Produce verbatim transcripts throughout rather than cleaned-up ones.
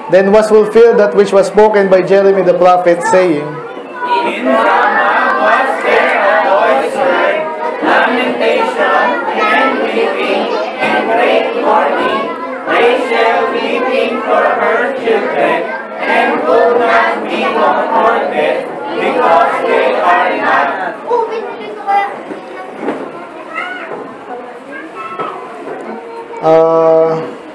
Then was fulfilled that which was spoken by Jeremy the prophet, saying, In Ramah was there a voice heard, lamentation and weeping, and great mourning, Rachel weeping for her children, and could not be comforted, because they are not. Uh,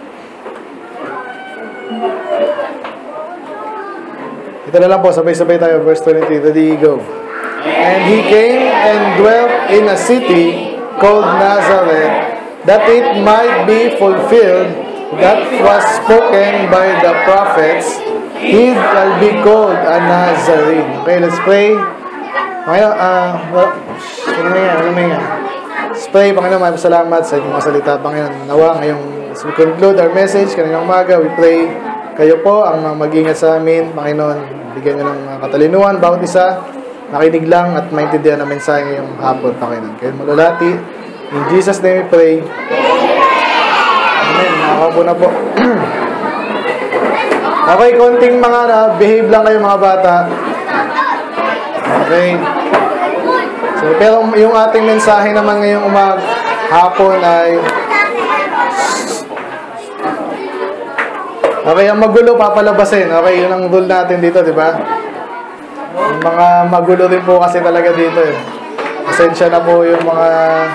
ito na lang po, sabay-sabay tayo, verse twenty-three, ready, go. And he came and dwelt in a city called Nazareth, that it might be fulfilled that was spoken by the prophets, he shall be called a Nazarene. Okay, let's pray. Ngayon, ah, uh, ano nga, ano nga. Let's pray, Panginoon, maraming salamat sa inyong mga salita, Panginoon. Nawa, ngayong, as we conclude our message, kaninang umaga, we pray, kayo po ang mag-ingat sa amin, Panginoon. Bigyan nyo ng mga katalinuhan, bawat isa, makinig lang at maintindihan na mensahe ngayong hapon, Panginoon. Kayo malalati. In Jesus' name we pray. Amen. Nakakaupo na po. Okay, konting mga na, behave lang kayo mga bata. Okay. So, pero yung ating mensahe naman ngayong umag hapon ay okay, ang magulo papalabasin. Okay, yun ang rule natin dito, di ba? Yung mga magulo rin po kasi talaga dito eh. Pasensya na po yung mga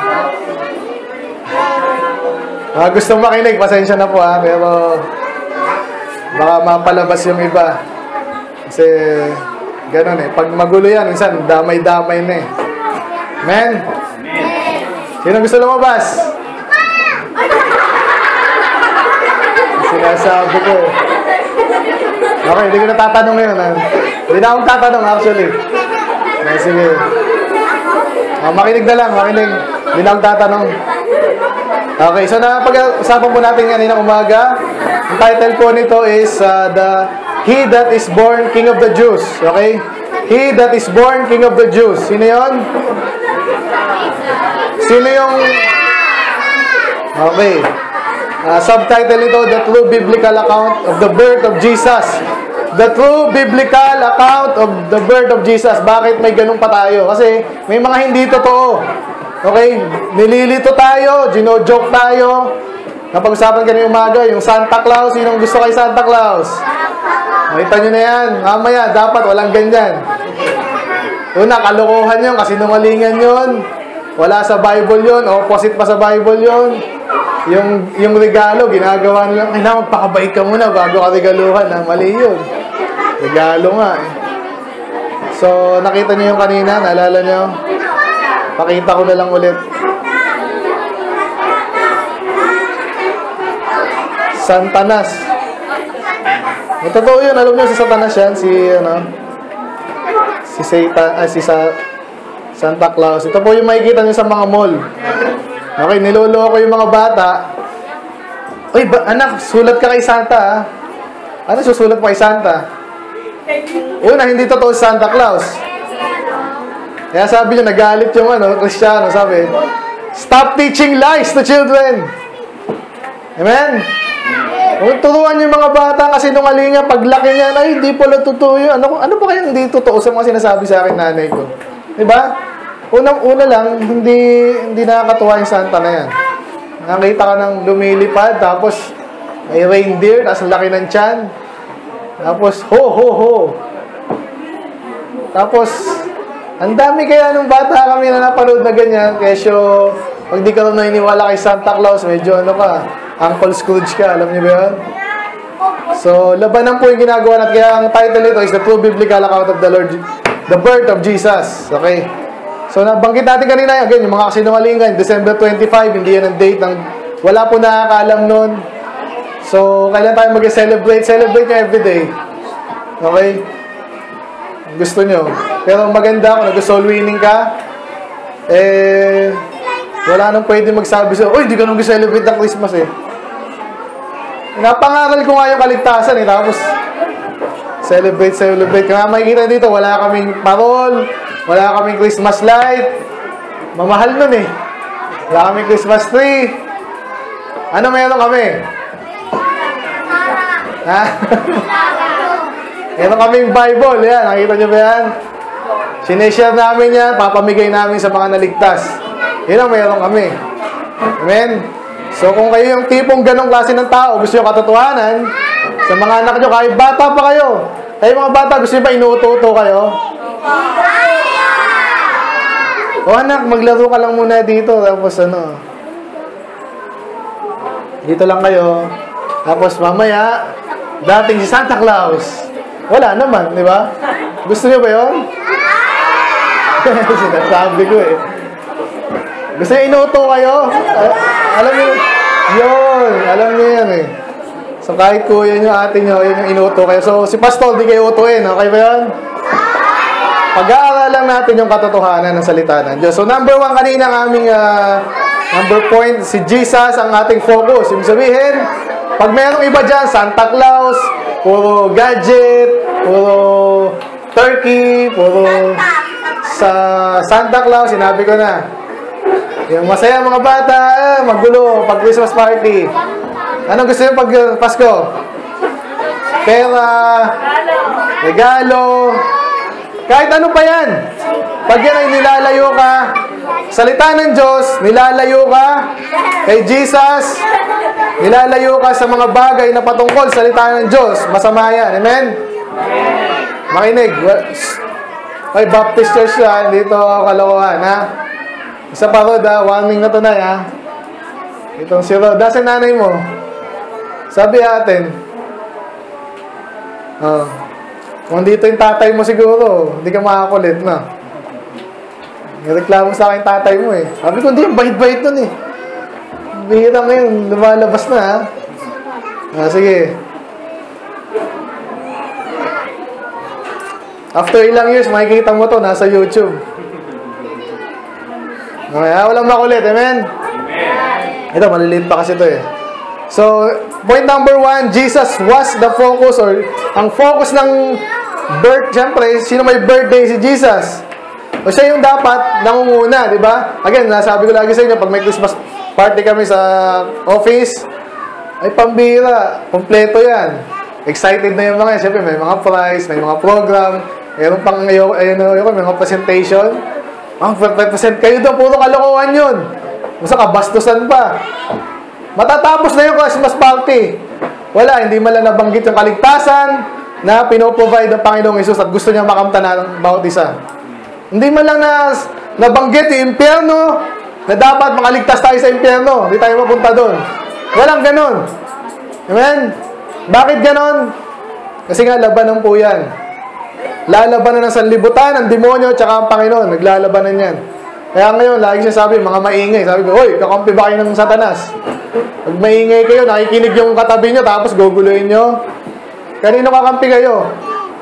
mga gustong makinig, pasensya na po ha, pero baka mapalabas yung iba. Kasi ganun eh. Pag magulo yan, minsan damay-damay na eh. Amen? Sino gusto lumabas? Sinasabi ko. Okay, hindi ko na tatanong ngayon. Ha? Hindi na akong tatanong actually. Okay, sige. Ah, makinig na lang, makinig. Hindi na akong tatanong. Okay, so napag-usapan po natin kanina umaga. Ang title po nito is uh, the He that is born King of the Jews. Okay? He that is born King of the Jews. Sino yun? Sino yung... Okay. Uh, subtitle nito, The True Biblical Account of the Birth of Jesus. The True Biblical Account of the Birth of Jesus. Bakit may ganun pa tayo? Kasi may mga hindi totoo. Okay? Nililito tayo, gino-joke tayo. Napag-usapan kanina umaga, yung Santa Claus. Sinong gusto kay Santa Claus? Makita nyo na yan. Mamaya, dapat walang ganyan. Una, kalokohan yun, kasinungalingan yun. Wala sa Bible yun, opposite pa sa Bible yun. Yung, yung regalo, ginagawa nila, ay na, magpakabait ka muna bago ka regaluhan. Ha? Mali yun. Regalo nga eh. So, nakita nyo yung kanina, naalala nyo? Pakita ko na lang ulit. Santanas. May totoo yun, alam nyo si Satanas yan, si, ano, si Satan, ay, si Sa, Santa Claus. Ito po yung makikita nyo sa mga mall. Okay, niloloko yung mga bata. Uy, ba, anak, sulat ka kay Santa, ha? Ano susulat mo kay Santa? Una, hindi totoo si Santa Claus. Kaya sabi nyo, nagalit yung, ano, Kristiyano, sabi, stop teaching lies to children. Amen? Huwag turuan yung mga bata kasi nung alinga, paglaki niya, ay, hindi pala totoo yun. Ano, ano ba kaya hindi totoo sa mga sinasabi sa akin nanay ko? Diba? Unang-una lang, hindi, hindi nakakatuwa yung Santa na yan. Nakita ka ng lumilipad, tapos may reindeer, tapos laki ng tiyan. Tapos, ho, ho, ho. Tapos, ang dami kaya nung bata kami na napanood na ganyan, kesyo, pag di ka rin naniniwala kay Santa Claus, medyo ano ka, Uncle Scrooge ka, alam niyo ba yun? So, labanan po yung ginagawa natin. Kaya ang title nito is The True Biblical Account of the Lord, the Birth of Jesus. Okay? So, nabanggit natin kanina, again, yung mga kasinungalingan, December twenty-fifth, hindi yan ang date ng, wala po nakakaalam nun. So, kailan tayo mag-celebrate? Celebrate nyo everyday. Okay? Gusto nyo. Pero maganda kung nag-soul winning ka, eh, wala nang pwede magsabi sa'yo, uy, di ka nang mag-celebrate ng Christmas eh. Napangaral ko nga yung kaligtasan eh, tapos celebrate, celebrate. Kaya makikita dito, wala kaming parol, wala kaming Christmas light. Mamahal nun eh. Wala kaming Christmas tree. Ano meron kami? Ha? Meron kaming Bible. Yan, nakita nyo ba yan? Sineshare namin yan, papamigay namin sa mga naligtas. Yan ang meron kami. Amen? So, kung kayo yung tipong ganong klase ng tao, gusto nyo katotohanan, sa mga anak nyo, kahit bata pa kayo, kayo mga bata, gusto nyo ba inuuto-uto kayo? O anak, maglaro ka lang muna dito, tapos ano, dito lang kayo, tapos mamaya, dating si Santa Claus, wala naman, di ba? Gusto nyo ba yun? Sinasabi ko eh. Gusto nyo inuuto kayo? Al alam nyo, yun, alam nyo yan eh. So kahit kuya nyo, ate nyo, yun yung inuuto kayo. So si Pastor, di kayo utuin, okay ba yun? Pag-aaralan natin yung katotohanan ng salita ng Diyos. So number one kanina ang aming uh, number point, si Jesus ang ating focus. Ibig sabihin, pag mayroong iba dyan, Santa Claus, puro gadget, puro turkey, puro sa Santa Claus, sinabi ko na. Yung masaya mga bata, eh, magulo, pag Christmas party. Anong gusto nyo pag uh, Pasko? Pera, regalo, kahit ano pa yan. Pag yan ay nilalayo ka, salita ng Diyos, nilalayo ka kay Jesus, nilalayo ka sa mga bagay na patungkol salita ng Diyos, masama yan. Amen? Makinig. Ay, Baptist Church yan, dito kalokohan, ha? Isa pa Rod, ha? Warning na to na, ha? Itong si Rod. Dasa nanay mo. Sabi atin, oh, kung dito yung tatay mo siguro, hindi ka makakulit na. Nireklamo sa akin tatay mo eh. Sabi ko, hindi, bahit-bahit nun eh. Bihira ngayon, lumalabas na ha. Ah, sige. After ilang years, makikita mo to, nasa YouTube. Okay, ha? Walang makulit, amen? Amen. Ito, maliliit pa kasi ito eh. So, point number one, Jesus was the focus or ang focus ng birth, siyempre, sino may birthday? Si Jesus. O siya yung dapat nangunguna, di ba? Again, nasabi ko lagi sa inyo, pag may Christmas party kami sa office, ay pambira, kompleto yan. Excited na yung mga, siyempre may mga prize, may mga program, mayroon pang ayo, ayo, ayo, may mga presentation. Ang present kayo doon, puro kalokohan yun. Basta kabastusan pa. Matatapos na yung Christmas party. Wala, hindi man lang nabanggit yung kaligtasan na pinoprovide ng Panginoong Hesus at gusto niya makamta ng bawat isa. Hindi man lang na nabanggit yung impyerno na dapat makaligtas tayo sa impyerno. Hindi tayo mapunta doon. Walang ganon. Amen? Bakit ganon? Kasi nga labanan po yan. Lalabanan ng sanlibutan, ang demonyo, tsaka ang Panginoon. Naglalabanan yan. Kaya ngayon, lagi siya sabi, mga maingay. Sabi ko, oy, kakampi ba kayo ng Satanas? Pag maingay kayo, nakikinig yung katabi nyo, tapos guguluhin nyo. Kanino kakampi kayo?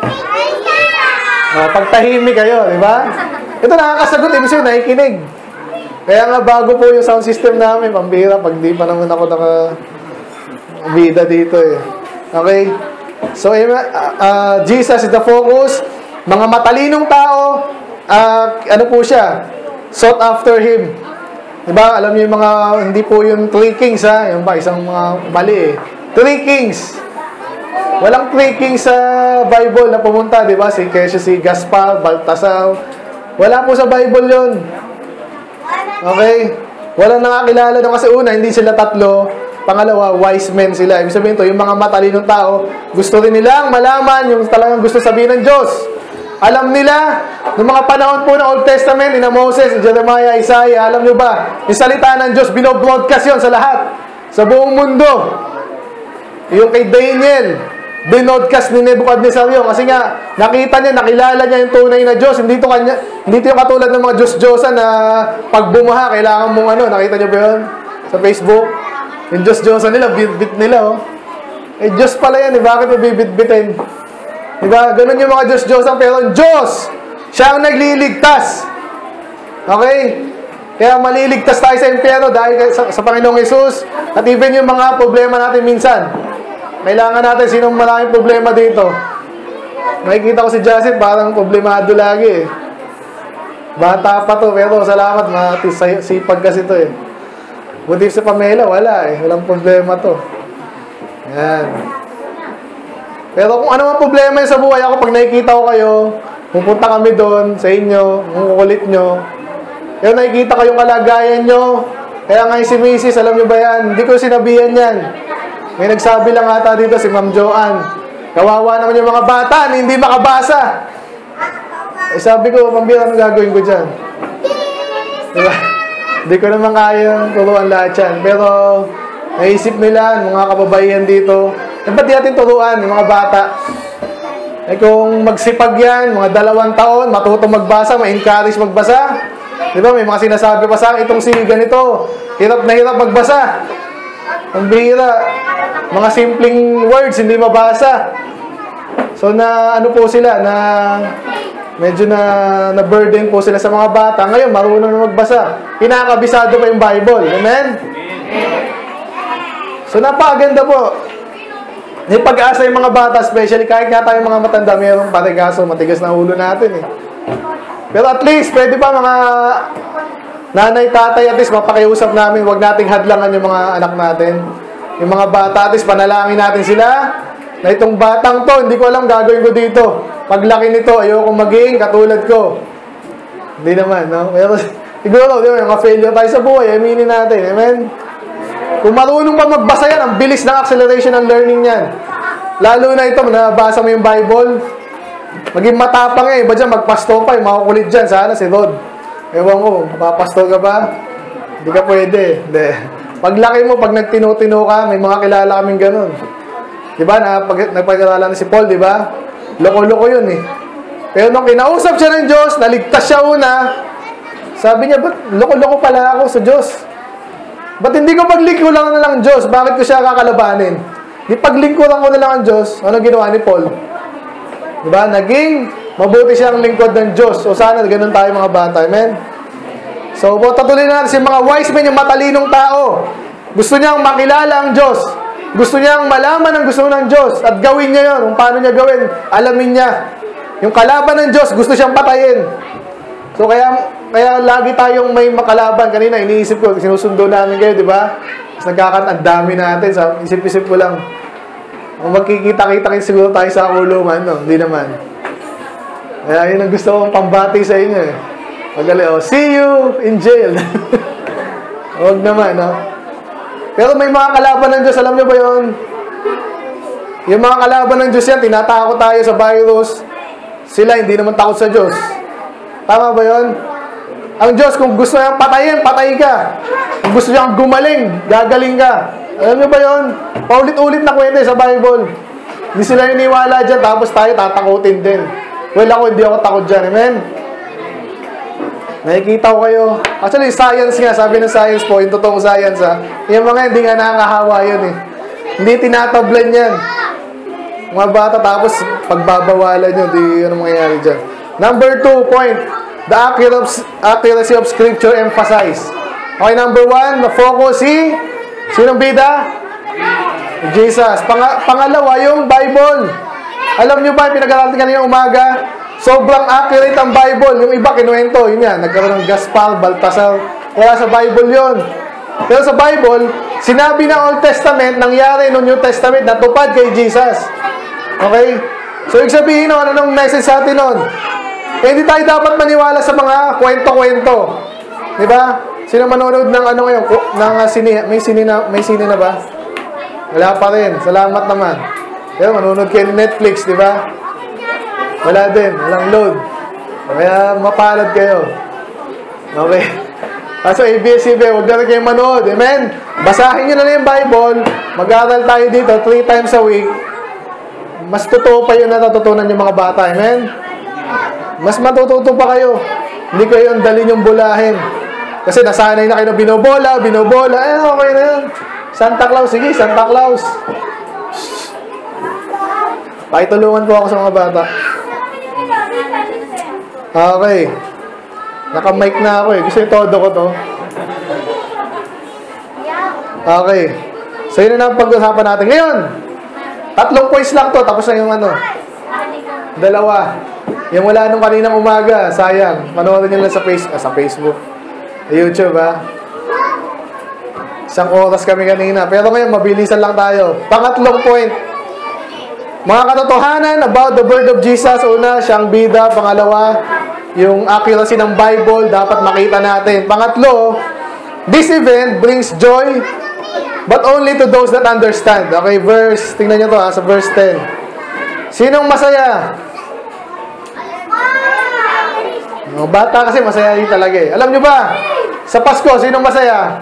Uh, pagtahimik kayo, di ba? Ito nakakasagot, ibig sabihin, nakikinig. Kaya nga bago po yung sound system namin, pambira, pag di pa naman ako naka-bida dito eh. Okay? So, uh, uh, Jesus is the focus. Mga matalinong tao, uh, ano po siya? Sought after Him. Diba? Alam niyo yung mga, hindi po yung three kings ha. Yung ba, isang mga mali eh. Three kings. Walang three kings sa Bible na pumunta, diba? Si Kesha, si Gaspar, Baltasar. Wala po sa Bible yun. Okay? Walang nakakilala doon kasi una, hindi sila tatlo. Pangalawa, wise men sila. Ibig sabihin to, yung mga matalinong tao, gusto rin nilang malaman yung talagang gusto sabihin ng Diyos. Alam nila, noong mga panahon po ng Old Testament, ina Moses, Jeremiah, Isaiah, alam nyo ba, yung salita ng Diyos, binobroadcast yun sa lahat. Sa buong mundo. Yung kay Daniel, binodcast ni Nebuchadnezzar yun. Kasi nga, nakita niya, nakilala niya yung tunay na Diyos. Hindi ito kanya, hindi ito yung katulad ng mga Diyos-Diyosan na pag bumaha, kailangan mong ano, nakita niyo ba yun? Sa Facebook? Yung Diyos-Diyosan nila, bit-bit nila, oh. Eh, Diyos pala yan, eh. Bakit mo bibit-bitin? Diba? Ganun yung mga Diyos-Diyosan, pero ang Diyos, siya ang nagliligtas. Okay? Kaya maliligtas tayo sa impyerno dahil sa, sa Panginoong Hesus. At even yung mga problema natin minsan. Kailangan natin, sinong maraming problema dito? Nakikita ko si Jacet, parang problemado lagi, eh. Bata pa to, pero salamat, matisipag kasi to, eh. Buti si Pamela, wala eh. Walang problema to. Yan. Pero kung ano man problema yun sa buhay, ako pag nakikita ko kayo, pupunta kami doon sa inyo, kung kukulit nyo. Pero nakikita kayong kalagayan nyo. Kaya nga si Missus, alam nyo ba yan? Hindi ko sinabihan yan. May nagsabi lang ata dito si Ma'am Joanne. Kawawa naman yung mga bata, hindi makabasa. Eh sabi ko, pambira, anong gagawin ko dyan? Diba? Hindi ko naman kayang turuan lahat yan. Pero, naisip nila, mga kababaihan dito, eh, ba't di natin turuan, yung mga bata? Eh kung magsipag yan, mga dalawang taon, matutong magbasa, ma-encourage magbasa. Diba, may mga sinasabi pa sa akin, itong si ganito, hirap na hirap magbasa. Ang bihira, mga simpleng words, hindi mabasa. So, na ano po sila, na medyo na, na burden po sila sa mga bata. Ngayon, marunong na magbasa. Kinakabisado pa yung Bible. Amen? So, napakaganda po. May pag-asa yung mga bata, especially kahit nga tayo mga matanda, mayroong patigaso, matigas na ulo natin eh. Pero at least, pwede pa mga nanay, tatay, at least mapakiusap namin, huwag nating hadlangan yung mga anak natin. Yung mga bata, at least panalangin natin sila, na itong batang to, hindi ko alam gagawin ko dito. Paglaki nito, ayoko maging katulad ko. Hindi naman, no? Pero siguro, di ba, yung mga failure tayo sa buhay, aminin natin, amen? Kung marunong pa magbasa yan, ang bilis ng acceleration ng learning yan. Lalo na ito, nabasa mo yung Bible, maging matapang eh, iba dyan, magpasto pa, yung makukulit dyan, sana si Rod. Ewan ko, mapapasto ka ba? Hindi ka pwede. Hindi. Paglaki mo, pag nagtino-tino ka, may mga kilala kaming ganun. Diba, na, pag, nagpagkilala na si Paul, diba? Loko-loko yun eh. Pero nung kinausap siya ng Diyos, naligtas siya una, sabi niya, ba't loko-loko pala ako sa Diyos? Ba't hindi ko paglingkuran na lang ang Diyos? Bakit ko siya kakalabanin? Di paglingkuran ko na lang ang Diyos, ano ginawa ni Paul? Diba? Naging mabuti siyang lingkod ng Diyos. O sana ganun tayo mga bata. Amen? So, patuloy na natin si mga wise men, yung matalinong tao. Gusto niyang makilala ang Diyos. Gusto niyang malaman ang gusto ng Diyos. At gawin niya yun. Kung paano niya gawin, alamin niya. Yung kalaban ng Diyos, gusto siyang patayin. So, kaya kaya lagi tayong may makalaban. Kanina, iniisip ko, sinusundo namin kayo, di ba? Tapos nagkakanta, ang dami natin. Sa isip-isip ko lang, kung magkikita-kita kayo siguro tayo sa kulungan, no? Hindi naman. Kaya yun ang gusto kong pambati sa inyo, eh. Magali, oh, see you in jail. Huwag naman, no? Pero may mga kalaban ng Diyos, alam niyo ba yun? Yung mga kalaban ng Diyos yan, tinatakot tayo sa virus. Sila, hindi naman takot sa Diyos. Tama ba yun? Ang Diyos, kung gusto niyang patayin, patay ka. Kung gusto niyang gumaling, gagaling ka. Alam niyo ba yun? Paulit-ulit na kwento sa Bible. Hindi sila niniwala dyan, tapos tayo tatakutin din. Well, ako, hindi ako takot dyan. Amen? Nakikita ko kayo. Actually, science nga, sabi ng science po, yung totoong science, ha? Yung mga hindi nga nakakahawa yun, eh. Hindi tinatablan yan. Mga bata, tapos pagbabawalan yun, di ano mangyayari dyan. Number two point, the accuracy of Scripture emphasized. Okay, number one, the focus si, sinong bida? Jesus. Pang pangalawa, yung Bible. Alam nyo ba, pinag-aralan kanina umaga, sobrang accurate ang Bible. Yung iba, kinuwento, yun yan, nagkaroon ng Gaspar, Baltasar. Kaya sa Bible yun. Pero sa Bible, sinabi ng Old Testament, nangyari ng New Testament, natupad kay Jesus. Okay? So, ibig sabihin nun, anong message sa atin nun? Eh, hindi tayo dapat maniwala sa mga kwento-kwento. Diba? Sino manonood ng ano ngayon? Ng uh, sine, may sine na, may sine na ba? Wala pa rin. Salamat naman. Pero manonood kayo ng Netflix, diba? Wala din. Walang load. Kaya mapalad kayo. Okay. So, A B S C B, huwag na rin kayo manood. Amen? Basahin nyo na lang yung Bible. Mag-aaral tayo dito three times a week. Mas totoo pa yun na natutunan yung mga bata. Amen? Mas matututo pa kayo. Hindi kayo ang dalhin yung bulahin. Kasi nasanay na kayo na binobola, binobola. Eh, okay na yun. Santa Claus, sige, Santa Claus. Pakitulungan po ako sa mga bata. Okay. Naka-mic na ako eh. Gusto yung todo ko to. Okay. So, yun na ang pag-usapan natin. Ngayon, tatlong points lang to. Tapos na yung ano. Dalawa. Yung wala nung kaninang umaga. Sayang. Panoorin nyo lang sa, face, ah, sa Facebook. Sa YouTube, ha. Isang oras kami kanina. Pero ngayon, mabilisan lang tayo. Pangatlong point. Mga katotohanan about the birth of Jesus. Una, siyang bida. Pangalawa, yung accuracy ng Bible, dapat makita natin. Pangatlo, this event brings joy, but only to those that understand. Okay, verse, tingnan nyo to ha, sa verse ten. Sinong masaya? Oh, bata kasi masaya din talaga eh. Alam nyo ba, sa Pasko, sinong masaya?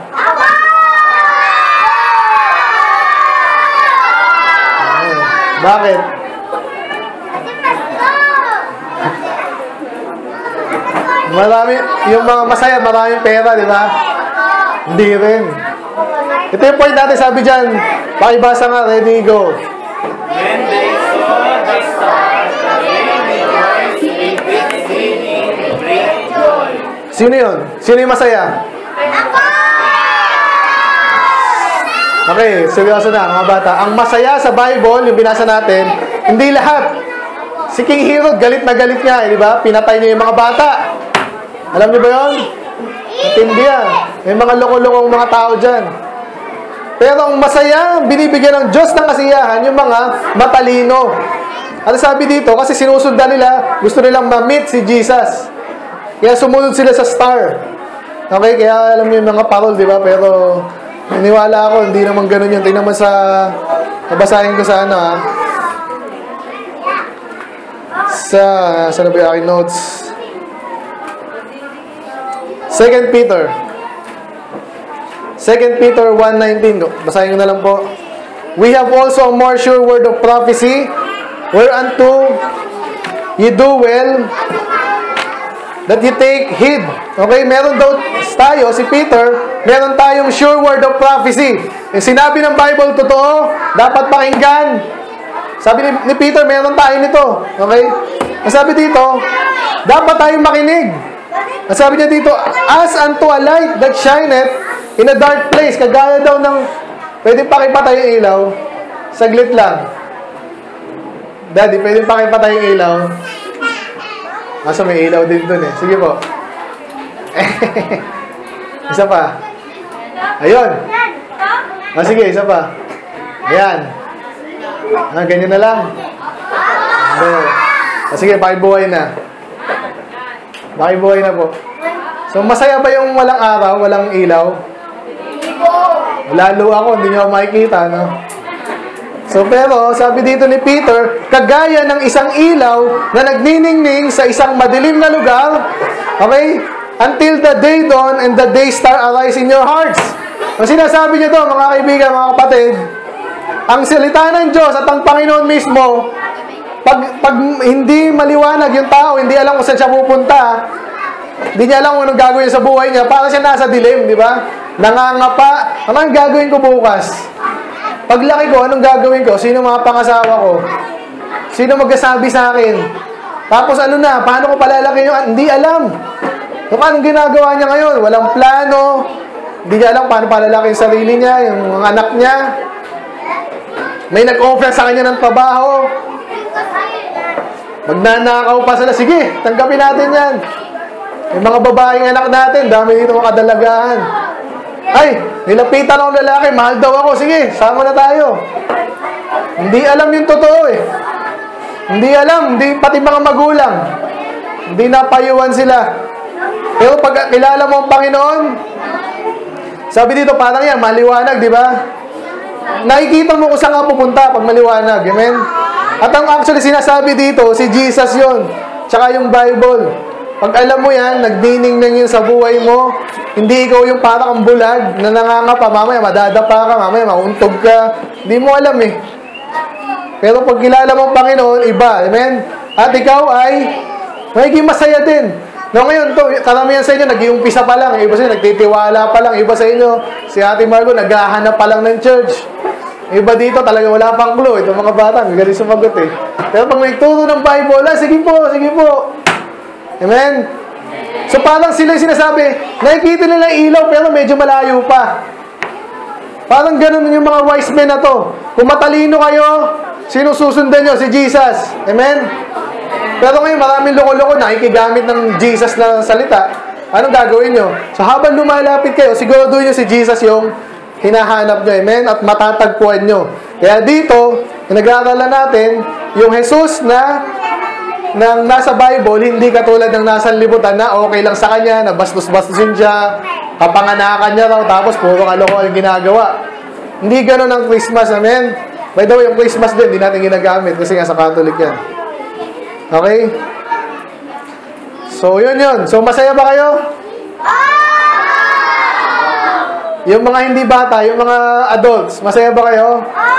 Oh, bakit? Marami, yung mga masaya, maraming pera, di ba? Hindi rin. Ito yung point natin, sabi dyan. Pakibasa nga, ready, go. When they saw the stars, they rejoiced with exceeding great joy. Sino yun? Sino yung masaya? Okay, seryoso na, mga bata. Ang masaya sa Bible, yung binasa natin, hindi lahat. Si King Herod, galit na galit nga, eh, di ba? Pinatay niya yung mga bata. Alam niyo ba yun? Matindi yan. May mga loko-lokong mga tao dyan. Pero ang masaya, binibigyan ng Diyos ng kasiyahan yung mga matalino. At sabi dito, kasi sinusundan nila, gusto nilang ma-meet si Jesus. Kaya sumunod sila sa star. Okay, kaya alam niyo yung mga parol, di ba? Pero naniwala ako, hindi naman ganun yun. Tingnan mo sa, nabasahin ko sa ano ha. Sa, saan na ba yung aking notes? Second Peter. Second Peter one nineteen. Basahin ko na lang po. We have also a more sure word of prophecy, whereunto you do well that you take heed. Okay, meron daw tayo, si Peter, meron tayong sure word of prophecy. Yung sinabi ng Bible, totoo, dapat pakinggan. Sabi ni, ni Peter, meron tayo nito. Okay? Ang sabi dito, dapat tayong makinig. Ang sabi niya dito, as unto a light that shineth in a dark place. Kagaya daw ng, pwede pakipatay yung ilaw. Saglit lang. Daddy, pwede pakipatay yung ilaw. Kaso may ilaw din dun eh. Sige po. Isa pa. Ayun. Ah, sige, isa pa. Ayan. Ah, ganyan na lang. Ah, sige, pakibuhay na. Pakibuhay na po. So, masaya ba yung walang araw, walang ilaw? Lalo ako, hindi nyo makikita, no? So, pero, sabi dito ni Peter, kagaya ng isang ilaw na nagniningning sa isang madilim na lugar, okay? Until the day dawn and the day star arise in your hearts. Ang sinasabi niya doon, mga kaibigan, mga kapatid, ang salita ng Diyos at ang Panginoon mismo, pag, pag hindi maliwanag yung tao, hindi alam kung saan siya pupunta, hindi niya alam kung anong gagawin sa buhay niya, para siya nasa dilim, di ba? Nangangapa, anong gagawin ko bukas? Paglaki ko, anong gagawin ko? Sino mga pangasawa ko? Sino magkasabi sa akin? Tapos ano na, paano ko palalaki yung, hindi alam. So, anong ginagawa niya ngayon? Walang plano, hindi niya alam paano palalaki yung sarili niya, yung mga anak niya. May nag-offer sa kanya ng trabaho. Magnanakaw pa sila. Sige, tanggapin natin yan. Yung mga babaeng anak natin, dami dito mga kadalagahan. Ay, nilapitan akong lalaki, mahal daw ako. Sige, sama na tayo. Hindi alam yung totoo eh. Hindi alam, hindi, pati mga magulang. Hindi napayuan sila. Pero pag kilala mo ang Panginoon, sabi dito, parang yan, maliwanag, di ba? Nakikita mo kung saan ka pupunta pag maliwanag. Amen? At ang actually sinasabi dito, si Jesus yon, tsaka yung Bible. Pag alam mo yan, nagdining na yun sa buhay mo, hindi ikaw yung parang bulag na nangangapa, mamaya madadapa ka, mamaya mauntog ka. Hindi mo alam eh. Pero pag kilala mo ang Panginoon, iba. Amen? At ikaw ay magiging masaya din. No, ngayon, to, karamihan sa inyo, nag-iumpisa pa lang. Iba sa inyo, nagtitiwala pa lang. Iba sa inyo, si Ate Margo, naghahanap pa lang ng church. Iba dito, talaga wala pang clue. Itong mga bata, magaling sumagot eh. Pero pag may turo ng Bible, ah, sige po, sige po. Amen? So parang sila yung sinasabi, nakikita nila yung ilaw, pero medyo malayo pa. Parang ganun yung mga wise men na to. Kung matalino kayo, sino susundan nyo? Si Jesus. Amen? Pero ngayon, maraming loko-loko nakikigamit ng Jesus na salita. Anong gagawin nyo? So, habang lumalapit kayo, siguraduhin nyo si Jesus yung hinahanap nyo. Amen? At matatagpuan nyo. Kaya dito, Nag-aaralan natin, yung Jesus na nang nasa Bible, hindi katulad ng nasa libutan na okay lang sa kanya, na bastos-bastusin siya, kapanganakan niya raw, tapos puro kalokohan yung ginagawa. Hindi ganun ang Christmas, amen? By the way, yung Christmas din, hindi natin ginagamit kasi nga sa Catholic yan. Okay? So, yun yun. So, masaya ba kayo? Yung mga hindi bata, yung mga adults, masaya ba kayo?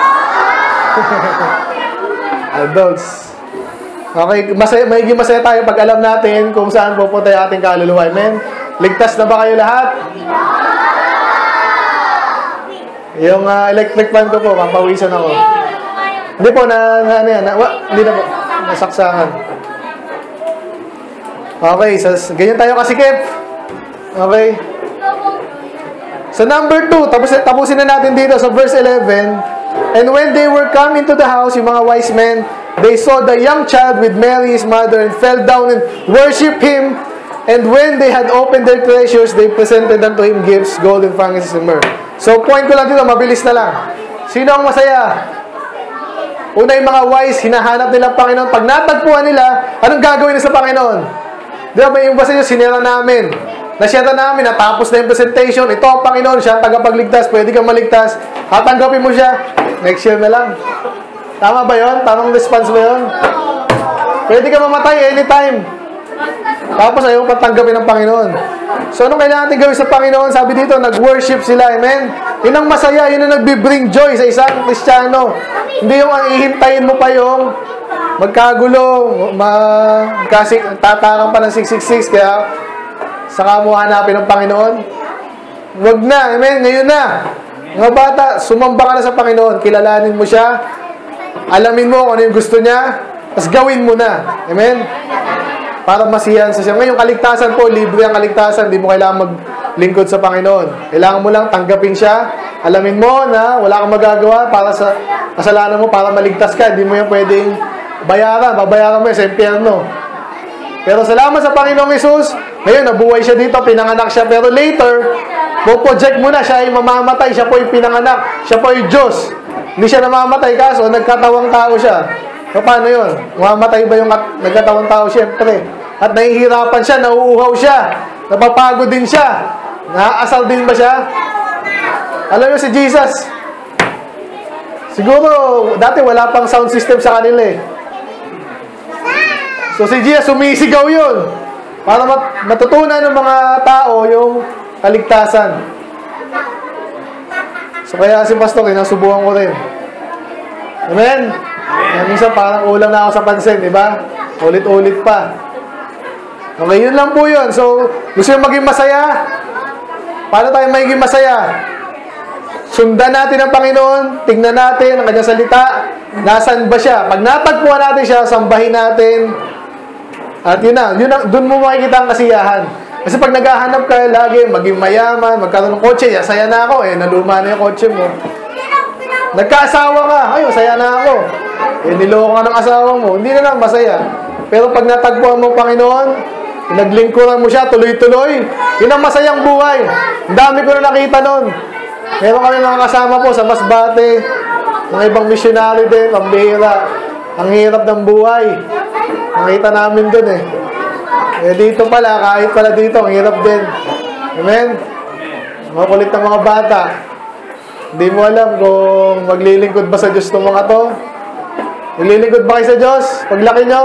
Adults. Okay, masaya, maigi masaya tayo pag alam natin kung saan pupunta yung ating kaluluwa. Amen? Ligtas na ba kayo lahat? Yung uh, electric fan ko po, papawisan ako. Hindi po, na, na ano yan, na, wa, hindi na po, nasaksangan. Okay, so, ganyan tayo kasikip. Okay. So, number two, tapos, tapusin na natin dito sa verse eleven. And when they were come into the house, yung mga wise men, they saw the young child with Mary his mother and fell down and worshipped him. And when they had opened their treasures, they presented unto him gifts, gold and frankincense and myrrh. So, point ko lang dito, mabilis na lang. Sino ang masaya? Una, yung mga wise, hinahanap nila ang Panginoon. Pag natagpuan nila, anong gagawin nila sa Panginoon? Di ba, yung basa nyo, sinira namin. Nasyata namin, natapos na yung presentation. Ito ang Panginoon, siya ang tagapagligtas. Pwede kang maligtas. Tatanggapin mo siya. Next year na lang. Tama ba yun? Tamang response ba yun? Pwede ka mamatay anytime. Tapos ayaw patanggapin ng Panginoon. So, anong kailangan natin gawin sa Panginoon? Sabi dito, nag-worship sila. Amen? Yun ang masaya. Yun ang nagbe-bring joy sa isang Kristiyano. Hindi yung ang ihintayin mo pa yung magkagulo, magkasik, tatakan pa ng six six six, kaya saka mo hanapin ng Panginoon. Huwag na. Amen? Ngayon na. Mga bata, sumamba ka na sa Panginoon. Kilalanin mo siya. Alamin mo kung ano yung gusto niya. Tapos gawin mo na. Amen? Para masiyahan sa siya. Ngayon, kaligtasan po, libre ang kaligtasan. Hindi mo kailangan maglingkod sa Panginoon. Kailangan mo lang tanggapin siya. Alamin mo na wala kang magagawa para sa kasalanan mo, para maligtas ka. Hindi mo yan pwedeng bayaran. Babayaran mo yan sa impyerno. Pero salamat sa Panginoong Hesus. Ngayon, nabuhay siya dito, pinanganak siya. Pero later, po-project mo na, siya ay mamamatay. Siya po ay pinanganak. Siya po ay Diyos. Hindi siya namamatay, kaso nagkatawang tao siya. So, paano yun? Mamamatay ba yung nagkatawang tao? Siyempre. At nahihirapan siya, nauuhaw siya. Napapagod din siya. Naaasal din ba siya? Alam niyo si Jesus, siguro, dati wala pang sound system sa kanila eh. So si Jesus, sumisigaw yun. Para mat matutunan ng mga tao yung kaligtasan. So kaya si Pastor, inasubuhan ko rin. Amen? Amen. Minsan parang ulang na ako sa pansin, di ba? Ulit-ulit pa. Okay, yun lang po yun. So, gusto yung maging masaya? Paano tayo magiging masaya? Sundan natin ang Panginoon, tingnan natin ang kanyang salita, nasan ba siya? Pag natagpuan natin siya, sambahin natin. At yun na, yun na, dun mo makikita ang kasiyahan. Kasi pag naghahanap ka lagi, maging mayaman, magkaroon ng kotse, saya na ako, eh, naluma na yung kotse mo. Nagkaasawa ka, ayun, saya na ako. Eh, niloko ka ng asawa mo, hindi na lang masaya. Pero pag natagpuan mo Panginoon, naglingkuran mo siya, tuloy-tuloy, yun ang masayang buhay. Ang dami ko na nakita nun. Meron kami mga kasama po sa Masbate, mga ibang missionary din, pambihira. Ang hirap ng buhay. Nakita namin dun eh. Eh dito pala, kahit pala dito, ang hirap din. Amen? Mga kulit ng mga bata. Hindi mo alam kung maglilingkod ba sa Diyos itong mga to. Maglilingkod ba kayo sa Diyos? Paglaki nyo?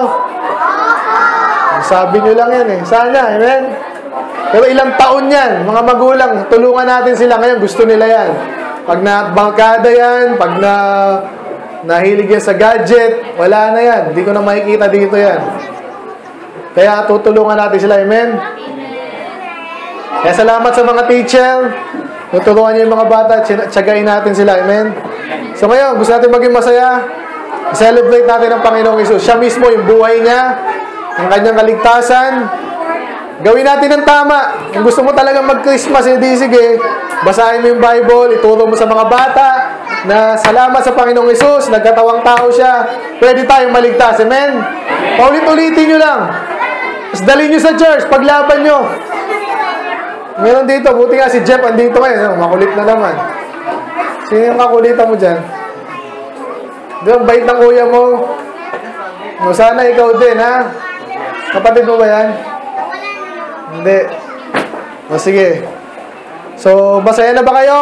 Sabi nyo lang yan eh. Sana, amen? Pero ilang taon yan, mga magulang, tulungan natin sila ngayon, gusto nila yan. Pag nabangkada yan, pag na nahilig yan sa gadget, wala na yan. Hindi ko na makikita dito yan. Kaya tutulungan natin sila, amen? Kaya salamat sa mga teacher. Tutulungan niyo yung mga bata, tsagain natin sila, amen? So ngayon, gusto natin maging masaya. Celebrate natin ang Panginoong Hesus. Siya mismo, yung buhay niya, ang kanyang kaligtasan. Gawin natin ng tama. Kung gusto mo talagang mag-Christmas, hindi sige, basahin mo yung Bible, ituro mo sa mga bata na salamat sa Panginoong Hesus, nagkatawang tao siya, pwede tayong maligtas. Amen? Paulit-ulitin nyo lang. Tapos dalhin nyo sa church, paglaban nyo. Meron dito, buti nga si Jeff andito ngayon. Makulit na naman. Sino yung kakulitan mo dyan? Di ba, bait ng kuya mo? No, sana ikaw din, ha? Kapatid mo ba yan? Hindi. O, sige. So, masaya na ba kayo?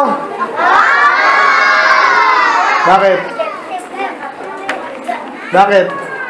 Bakit? Bakit?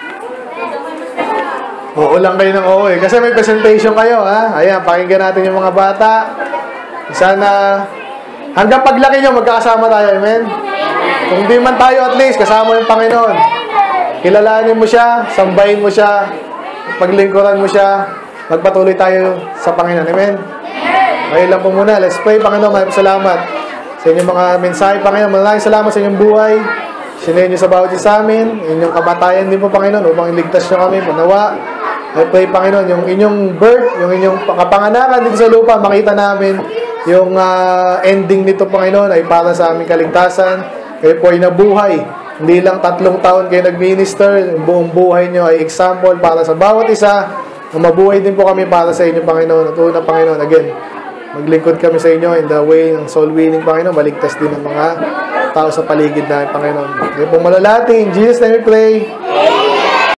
Oo lang kayo ng oo eh. Kasi may presentation kayo, ha? Ayan, pakinggan natin yung mga bata. Sana, hanggang paglaki nyo, magkakasama tayo, amen? Kung di man tayo, at least, kasama yung Panginoon. Kilalanin mo siya, sambahin mo siya, paglingkuran mo siya, magpatuloy tayo sa Panginoon, amen? Ngayon lang po muna, let's pray. Panginoon, maraming salamat sa inyong mga mensahe, Panginoon. Maraming salamat sa inyong buhay. Sinayin nyo sa bawat isa sa amin. Inyong kamatayan din po, Panginoon, upang iligtas nyo kami. Panawa. I pray, Panginoon, yung inyong birth, yung inyong kapanganakan dito sa lupa, makita namin yung uh, ending nito, Panginoon, ay para sa aming kaligtasan. Kayo po ay nabuhay. Hindi lang tatlong taon kayo nag-minister. Yung buong buhay nyo ay example para sa bawat isa. Na mabuhay din po kami para sa inyo, Panginoon. At una, Panginoon, again, maglingkod kami sa inyo in the way ng soul winning, Panginoon. Maligtas din ang mga tao sa paligid namin, Panginoon. Ngayon pong malalati. In Jesus' name we pray.